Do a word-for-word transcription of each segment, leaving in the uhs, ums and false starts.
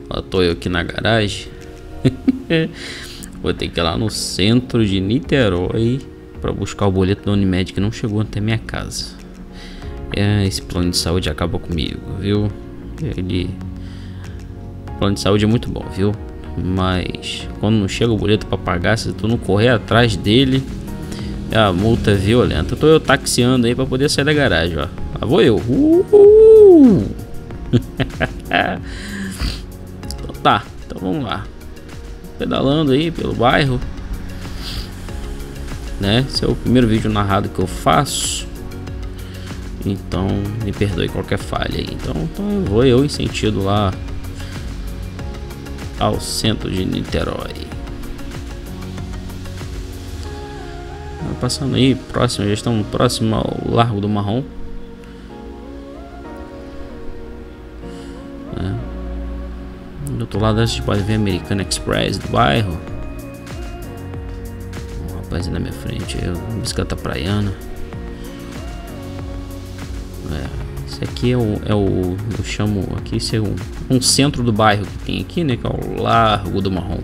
Ó, tô eu aqui na garagem. Vou ter que ir lá no centro de Niterói para buscar o boleto da Unimed que não chegou até minha casa. É, esse plano de saúde acaba comigo, viu? Ele... O plano de saúde é muito bom, viu? Mas quando não chega o boleto para pagar, se tu não correr atrás dele, a multa é violenta. Eu tô eu taxiando aí para poder sair da garagem, ó. Lá vou eu. Uhul! Então tá, então vamos lá. Pedalando aí pelo bairro, né? Esse é o primeiro vídeo narrado que eu faço, então me perdoe qualquer falha aí. Então, então eu vou eu em sentido lá ao centro de Niterói. Passando aí próximo, já estamos próximo ao Largo do Marrom. Do outro lado a gente pode ver American Express do bairro. Um rapaz aí na minha frente, eu, bicicleta praiana. É, esse aqui é o, é o eu chamo aqui, esse é um, um centro do bairro que tem aqui, né? Que é o Largo do Marrom.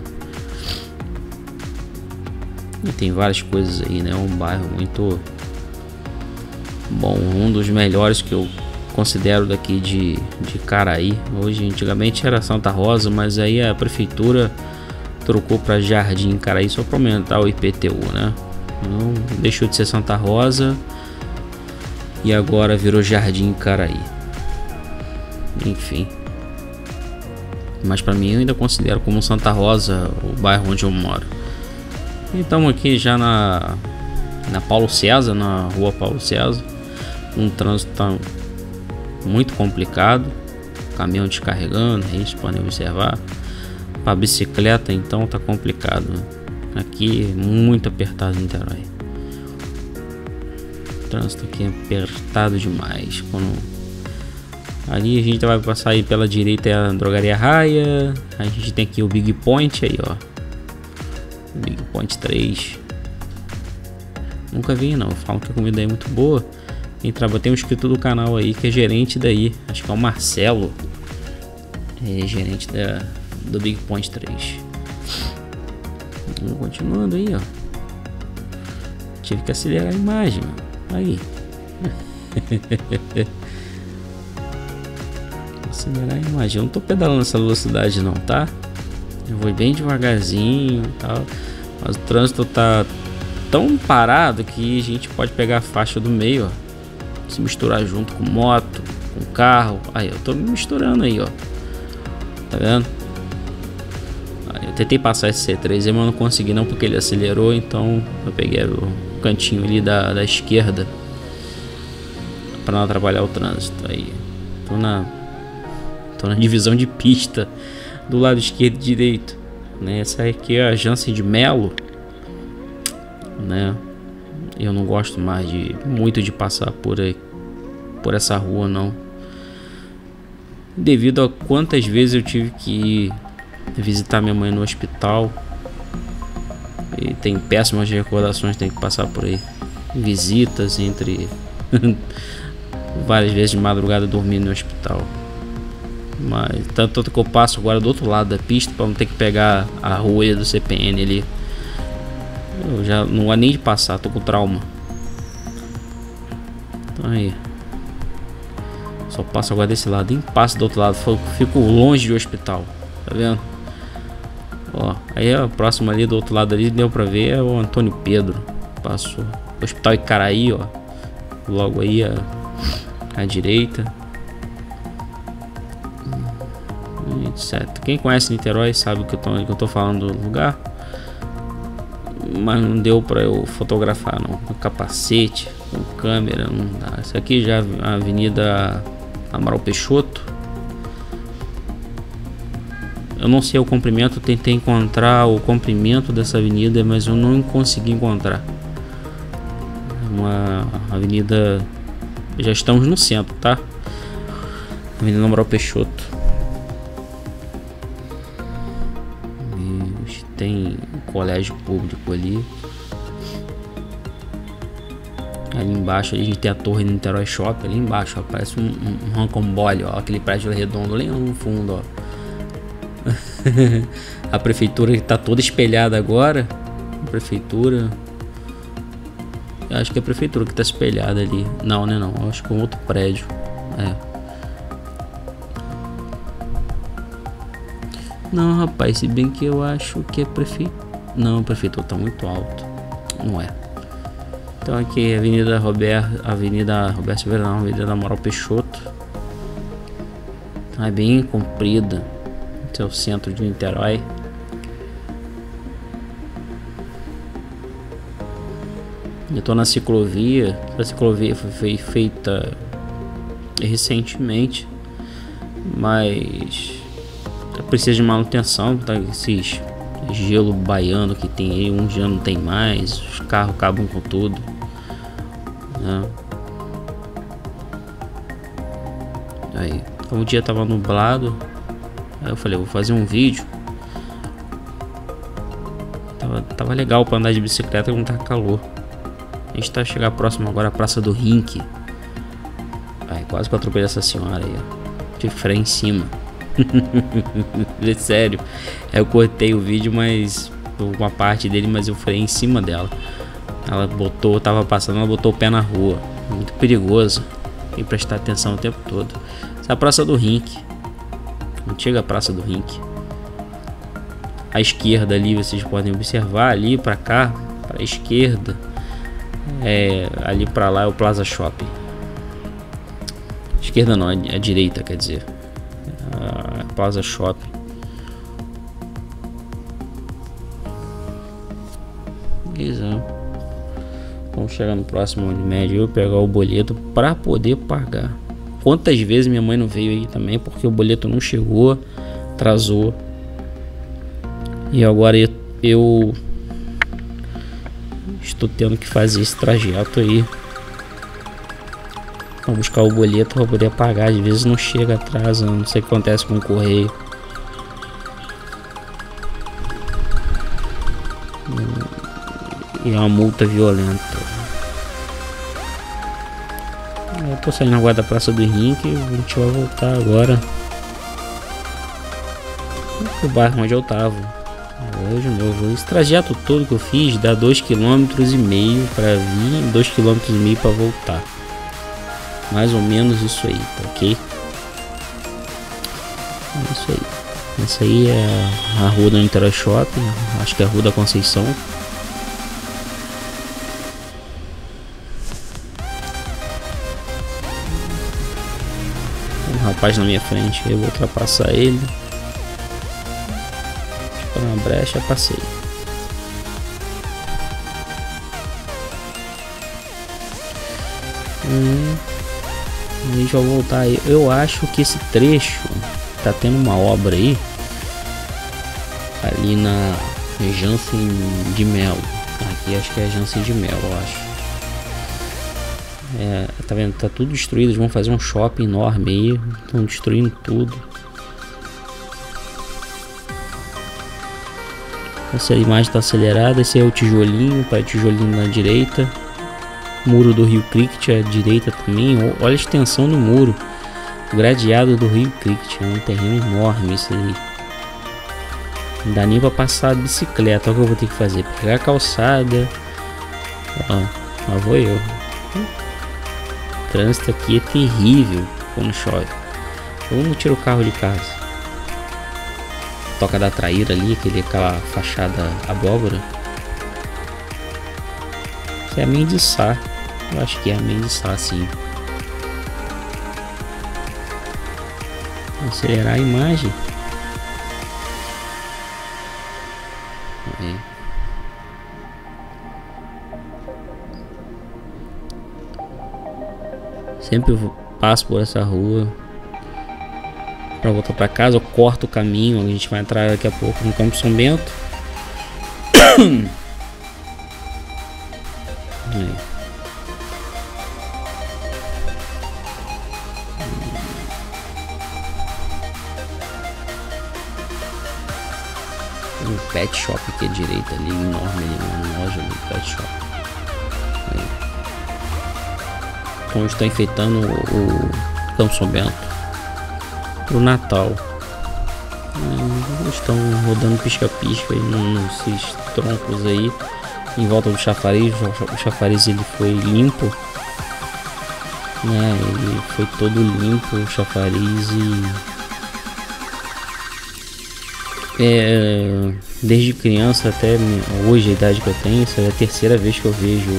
E tem várias coisas aí, né? Um bairro muito bom, um dos melhores que eu considero daqui de, de Caraí. Hoje, antigamente era Santa Rosa, mas aí a prefeitura trocou para Jardim Caraí só para aumentar o I P T U, né? Então, deixou de ser Santa Rosa e agora virou Jardim Caraí. Enfim, mas para mim eu ainda considero como Santa Rosa o bairro onde eu moro. E estamos aqui já na na Paulo César, na rua Paulo César. Um trânsito tá muito complicado, caminhão descarregando, a gente pode observar. Para bicicleta então tá complicado, né? Aqui muito apertado em Niterói. O trânsito aqui é apertado demais. Quando... ali a gente vai passar aí pela direita, é a Drogaria Raia. A gente tem aqui o Big Point aí, ó, Big Point três. Nunca vi não, falam que a comida aí é muito boa. Tem um inscrito do canal aí que é gerente daí, acho que é o Marcelo, é gerente da, do Big Point três. Continuando aí, ó, tive que acelerar a imagem, mano. Aí acelerar a imagem, eu não tô pedalando nessa velocidade não, tá? Eu vou bem devagarzinho e tal, mas o trânsito tá tão parado que a gente pode pegar a faixa do meio, ó, se misturar junto com moto, com carro. Aí eu tô me misturando aí, ó, tá vendo? Aí eu tentei passar esse C três, mas não consegui não, porque ele acelerou. Então eu peguei o cantinho ali da, da esquerda para não atrapalhar o trânsito. Aí tô na tô na divisão de pista do lado esquerdo e direito, né? Essa aqui é a Jansen de Melo, né? Eu não gosto mais de muito de passar por aí, por essa rua não, devido a quantas vezes eu tive que ir visitar minha mãe no hospital e tem péssimas recordações, tem que passar por aí, visitas entre várias vezes de madrugada dormindo no hospital. Mas tanto que eu passo agora do outro lado da pista para não ter que pegar a rua do C P N ali. Eu já não há nem de passar, tô com trauma. Então aí, só passo agora desse lado, nem passo do outro lado, fico longe do hospital, tá vendo? Ó, aí a próxima ali do outro lado ali, deu pra ver, é o Antônio Pedro. Passou o Hospital Icaraí, ó, logo aí a, à direita. Certo. Quem conhece Niterói sabe que eu tô, que eu tô falando do lugar, mas não deu para eu fotografar não, com capacete, com câmera, não dá. Essa aqui já é a Avenida Amaral Peixoto. Eu não sei o comprimento, tentei encontrar o comprimento dessa avenida, mas eu não consegui encontrar. Uma avenida, já estamos no centro, tá? Avenida Amaral Peixoto. Tem um colégio público ali. Ali embaixo a gente tem a torre do Niterói Shopping. Ali embaixo, ó, parece um, um, um rancambole, ó, aquele prédio redondo ali no fundo, ó. A prefeitura que tá toda espelhada agora. A prefeitura. Eu acho que é a prefeitura que tá espelhada ali. Não, né? Não. Eu acho que é um outro prédio. É. Não, rapaz. Se bem que eu acho que é prefeitura. Não, a prefeitura tá muito alto. Não é. Então aqui Avenida Roberto. Avenida Roberto Silveira, não. Avenida Amaral Peixoto. É bem comprida. Esse é o centro de Niterói. Eu tô na ciclovia. A ciclovia foi feita recentemente, mas precisa de manutenção, tá? Esses gelo baiano que tem aí, um dia não tem mais, os carros acabam com tudo, né? Aí, um dia tava nublado, aí eu falei, vou fazer um vídeo. Tava, tava legal para andar de bicicleta quando tá calor. A gente tá chegando próximo agora à Praça do Rink. Ai, quase que eu atropelei essa senhora aí, ó. De freio em cima. Sério. Eu cortei o vídeo, mas uma parte dele, mas eu freio em cima dela. Ela botou, tava passando, ela botou o pé na rua. Muito perigoso. Tem que prestar atenção o tempo todo. Essa é a Praça do Rink. Antiga Praça do Rink. À esquerda ali, vocês podem observar ali pra cá, pra esquerda. É, ali pra lá é o Plaza Shopping. Esquerda não, a direita, quer dizer. A Plaza Shopping. Exato. Vamos chegar no próximo Unimed. Eu pegar o boleto para poder pagar. Quantas vezes minha mãe não veio aí também porque o boleto não chegou, atrasou. E agora eu, eu estou tendo que fazer esse trajeto aí. Vou buscar o boleto para poder pagar. Às vezes não chega, atrasa. Não sei o que acontece com o correio. E é uma multa violenta. Eu tô saindo agora da Praça do Rink. A gente vai voltar agora pro bairro onde eu tava. Vou de novo. Esse trajeto todo que eu fiz dá dois quilômetros e meio para vir, dois quilômetros e meio para voltar. Mais ou menos isso aí, tá ok? É isso aí. Essa aí é a rua do Niterói Shopping. Acho que é a Rua da Conceição. Tem um rapaz na minha frente, eu vou ultrapassar ele. Para uma brecha, passei. Hum, a gente vai voltar aí. Eu acho que esse trecho tá tendo uma obra aí, ali na Jansen de Melo. Aqui acho que é a Jansen de Melo, eu acho. É, tá vendo? Tá tudo destruído. Eles vão fazer um shopping enorme aí. Estão destruindo tudo. Essa imagem está acelerada. Esse é o tijolinho, para tijolinho na direita. Muro do Rio Cricket à direita também. Olha a extensão do muro. O gradeado do Rio Cricket. É um terreno enorme isso aí. Não dá nem para passar a bicicleta. Olha o que eu vou ter que fazer. Pegar a calçada. Ó, lá vou eu. O trânsito aqui é terrível quando chove. Vamos tirar o carro de casa. Toca da Traíra ali, aquele, aquela fachada abóbora. Que é a Mendes Sá. Eu acho que é a Mendes Sá, sim. Vou acelerar a imagem. Aí. Sempre eu passo por essa rua para voltar para casa. Eu corto o caminho. A gente vai entrar daqui a pouco no Campo São Bento. Aí. Um pet shop aqui à direita ali, enorme ali, uma loja do pet shop. Aí. Então está enfeitando o Campo São Bento pro Natal. É, estão rodando pisca-pisca aí nesses troncos aí em volta do chafariz. O chafariz ele foi limpo, né? Ele foi todo limpo, o chafariz, e é, desde criança até hoje, a idade que eu tenho, essa é a terceira vez que eu vejo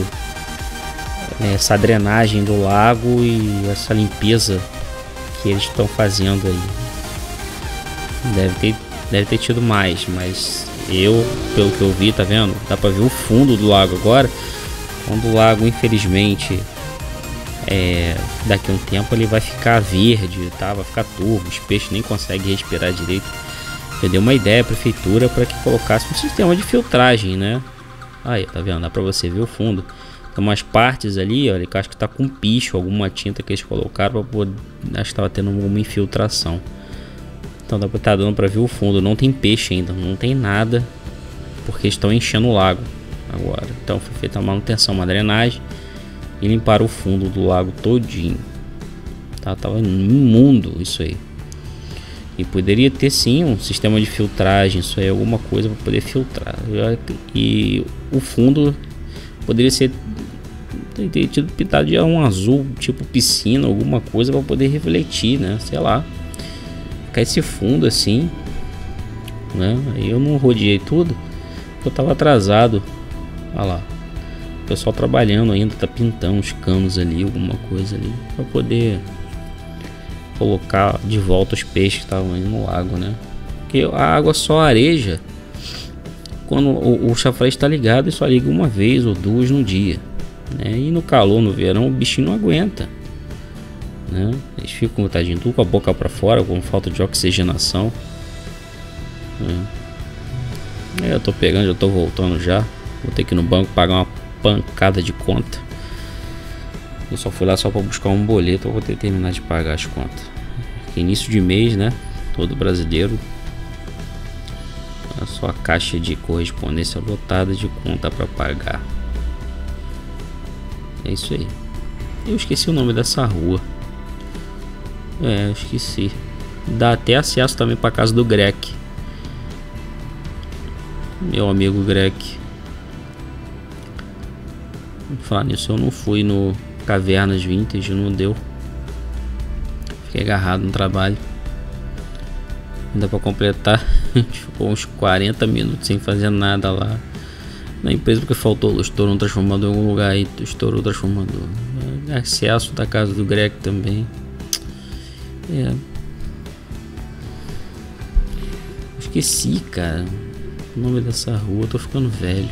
essa drenagem do lago e essa limpeza que eles estão fazendo aí. Deve ter, deve ter tido mais, mas eu, pelo que eu vi, tá vendo? Dá pra ver o fundo do lago agora. Quando o lago, infelizmente, é, daqui a um tempo ele vai ficar verde, tá? Vai ficar turvo, os peixes nem conseguem respirar direito. Eu dei uma ideia à prefeitura para que colocasse um sistema de filtragem, né? Aí, tá vendo? Dá pra você ver o fundo. Tem umas partes ali, olha, que eu acho que tá com picho, alguma tinta que eles colocaram para poder. Acho que tava tendo alguma infiltração. Então dá pra estar dando para ver o fundo. Não tem peixe ainda, não tem nada, porque estão enchendo o lago agora. Então foi feita uma manutenção, uma drenagem e limparam o fundo do lago todinho. Tá, tava imundo isso aí. E poderia ter sim um sistema de filtragem, isso aí, alguma coisa para poder filtrar. E o fundo poderia ser ter tido pintado de um azul, tipo piscina, alguma coisa para poder refletir, né? Sei lá. Ficar esse fundo assim, né? Aí eu não rodeei tudo, porque eu tava atrasado. Olha lá. O pessoal trabalhando ainda, tá pintando os canos ali, alguma coisa ali, para poder colocar de volta os peixes que estavam indo no lago, né? Porque a água só areja quando o, o chafariz está ligado, e só liga uma vez ou duas no dia, né? E no calor, no verão, o bichinho não aguenta, né? Eles ficam, tadinho, tudo com a boca para fora, com falta de oxigenação, né? Eu tô pegando, já tô voltando já. Vou ter que ir no banco pagar uma pancada de conta. Eu só fui lá só para buscar um boleto. Eu vou ter que terminar de pagar as contas. Início de mês, né? Todo brasileiro, a sua caixa de correspondência lotada de conta para pagar. É isso aí. Eu esqueci o nome dessa rua. É, eu esqueci. Dá até acesso também para casa do Greg, meu amigo Greg. Vou falar nisso, eu não fui no Cavernas Vintage, não deu. Fiquei agarrado no trabalho. Ainda para completar, a gente ficou uns quarenta minutos sem fazer nada lá na empresa, porque faltou, estourou um transformador em algum lugar aí, estourou o transformador. Acesso da casa do Greg também. É. Esqueci, cara, o nome dessa rua, eu tô ficando velho.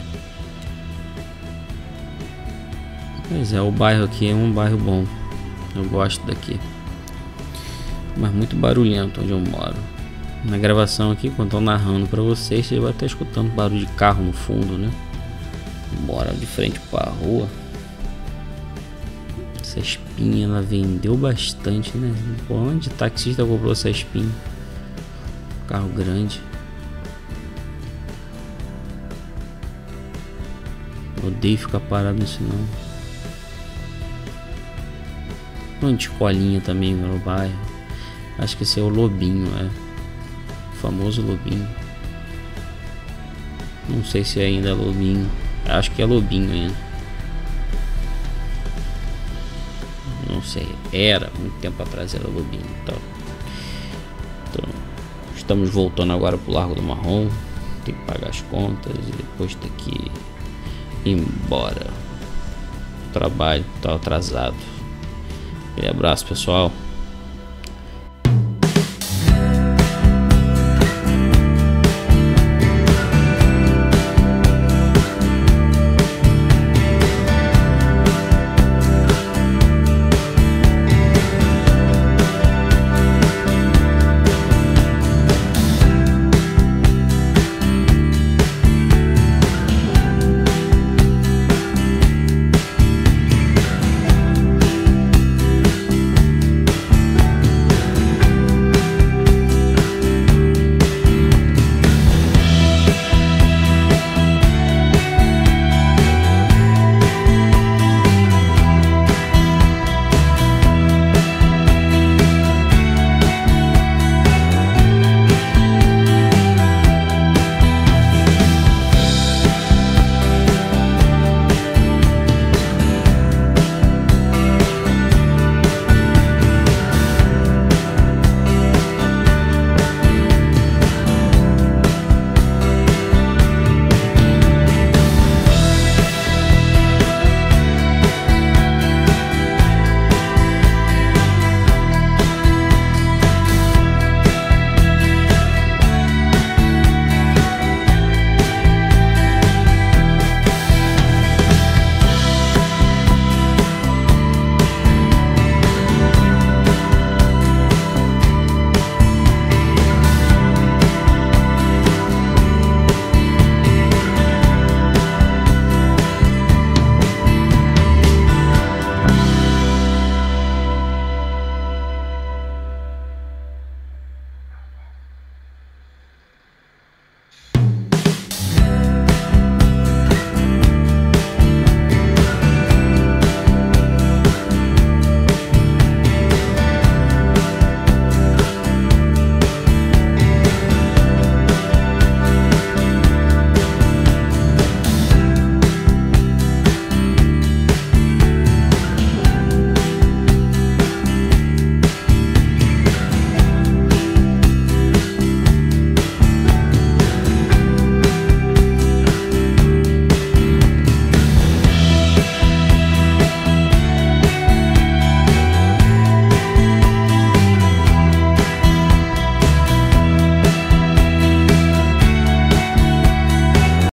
Pois é, o bairro aqui é um bairro bom. Eu gosto daqui. Mas muito barulhento onde eu moro. Na gravação aqui, quando eu tô narrando pra vocês, você vai estar escutando barulho de carro no fundo, né? Mora de frente pra rua. Essa espinha, ela vendeu bastante, né? Pô, onde taxista comprou essa espinha? Carro grande. Odeio ficar parado nisso não. Uma escolinha também no bairro. Acho que esse é o Lobinho, é. O famoso Lobinho. Não sei se ainda é Lobinho. Acho que é Lobinho ainda. Não sei. Era, muito tempo atrás era Lobinho. Então, então estamos voltando agora pro Largo do Marrom. Tem que pagar as contas e depois ter que ir embora. O trabalho tá atrasado. Um abraço, pessoal.